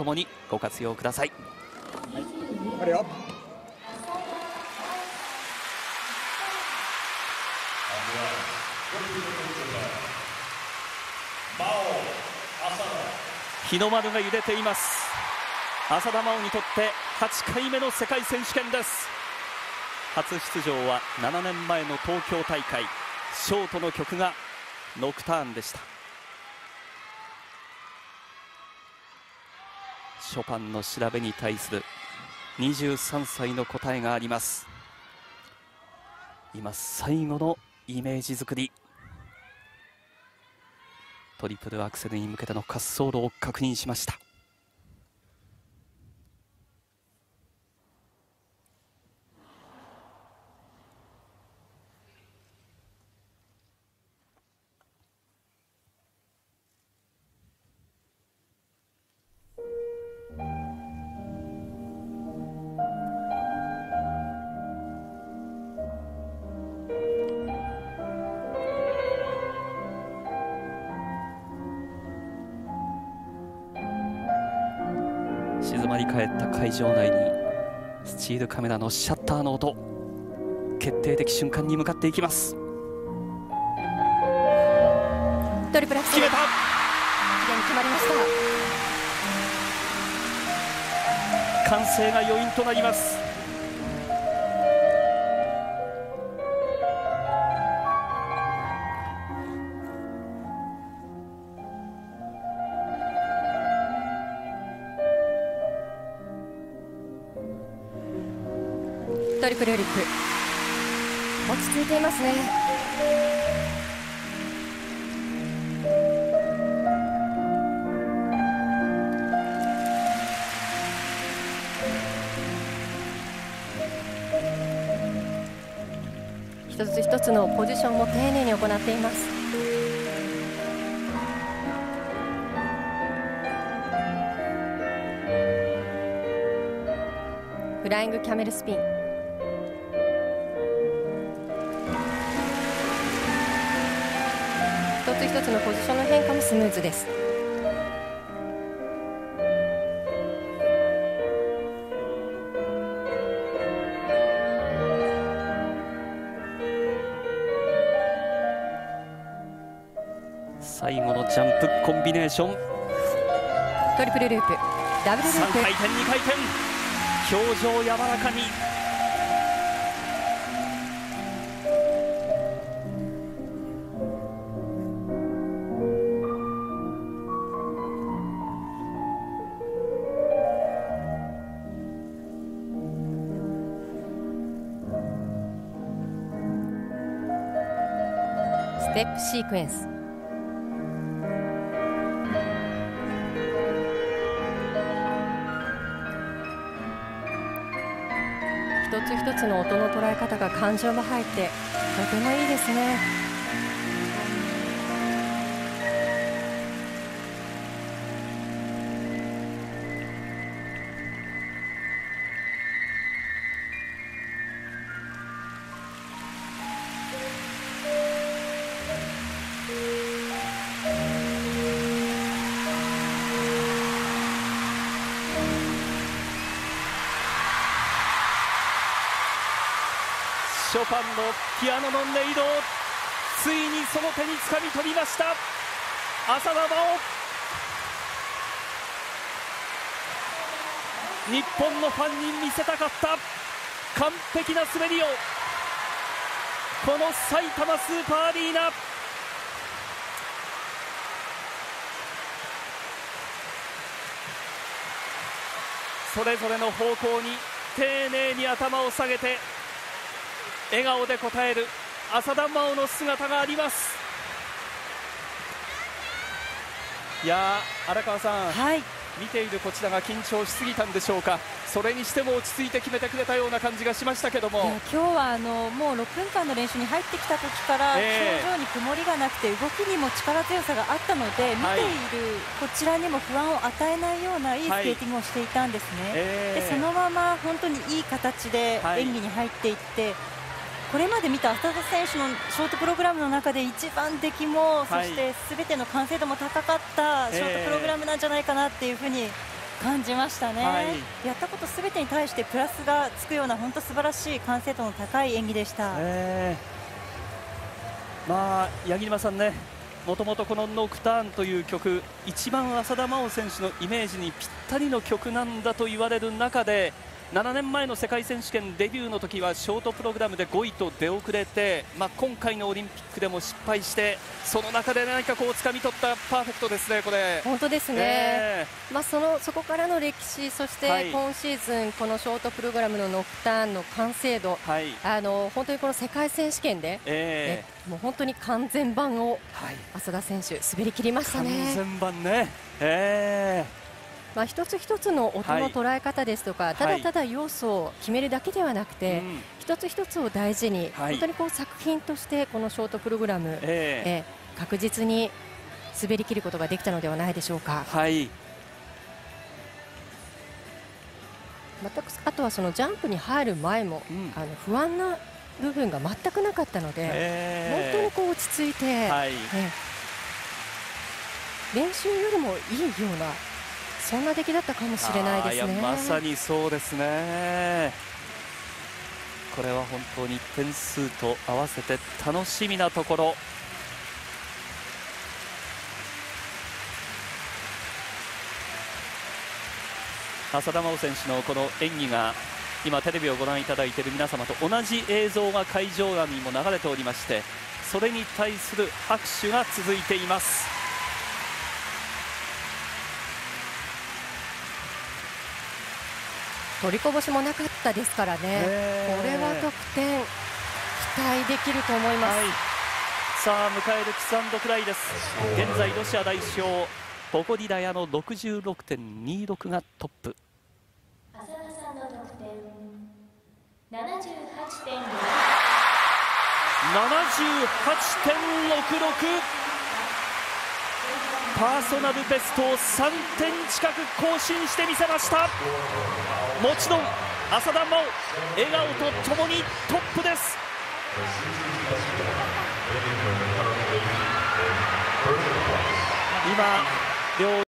ともにご活用ください。 あるよ。 日の丸が揺れています。浅田真央にとって8回目の世界選手権です。初出場は7年前の東京大会。ショートの曲がノクターンでした。ショパンの調べに対する23歳の答えがあります。今最後のイメージ作り、トリプルアクセルに向けての滑走路を確認しました。静まり返った会場内にスチールカメラのシャッターの音、決定的瞬間に向かっていきます。 トリプルアクセル決めた。 きれいに決まりまし歓声が余韻となります。 た。トリプルループ落ち着いていますね。一つ一つのポジションも丁寧に行っています。フライングキャメルスピン。一つ一つのポジションの変化もスムーズです。 最後のジャンプコンビネーション、 トリプルループダブルループ、 3回転2回転、表情柔らかに。 ステップシークエンス。一つ一つの音の捉え方が感情も入ってとてもいいですね。 ショパンのピアノの音色をついにその手につかみ取りました。浅田真央、日本のファンに見せたかった完璧な滑りをこの埼玉スーパーアリーナ、それぞれの方向に丁寧に頭を下げて笑顔で応える浅田真央の姿があります。いやー、荒川さん、 はい、 見ているこちらが緊張しすぎたんでしょうか。それにしても落ち着いて決めてくれたような感じがしましたけども、 今日はもう6分間の練習に入ってきた時から表情に曇りがなくて動きにも力強さがあったので、見ているこちらにも不安を与えないようないいスケーティングをしていたんですね。でそのまま本当にいい形で演技に入っていって、これまで見た浅田選手のショートプログラムの中で一番出来も、そしてすべての完成度も高かったショートプログラムなんじゃないかなっていうふうに感じましたね、 はい、 やったことすべてに対してプラスがつくような本当素晴らしい完成度の高い演技でした。 まあ、八木沼さんね、もともとこのノクターンという曲、一番浅田真央選手のイメージにぴったりの曲なんだと言われる中で、7年前の世界選手権デビューの時はショートプログラムで5位と出遅れて、今回のオリンピックでも失敗して、その中で何かこう掴み取ったパーフェクトですね、これ。 本当ですね、そこからの歴史、そして今シーズンこのショートプログラムのノクターンの完成度、本当にこの世界選手権で、もう本当に完全版を浅田選手滑り切りましたね。 完全版ね、 一つ一つの音の捉え方ですとか、ただただ要素を決めるだけではなくて、一つ一つを大事に、本当にこう作品としてこのショートプログラム、確実に滑り切ることができたのではないでしょうか。あとはそのジャンプに入る前も、不安な部分が全くなかったので、本当にこう落ち着いて、練習よりもいいようなそんな出来だったかもしれないですね。 まさにそうですね。これは本当に点数と合わせて楽しみなところ。浅田真央選手のこの演技が今テレビをご覧いただいている皆様と同じ映像が会場側にも流れておりまして、それに対する拍手が続いています。 取りこぼしもなかったですからね、これは得点期待できると思います、 さあ迎えるキス&クライです。現在ロシア代表ポコディダヤの 66.26 がトップ。 浅田さんの得点 78.66 パーソナルベストを3点近く更新してみせました。もちろん浅田真央、笑顔とともにトップです。今両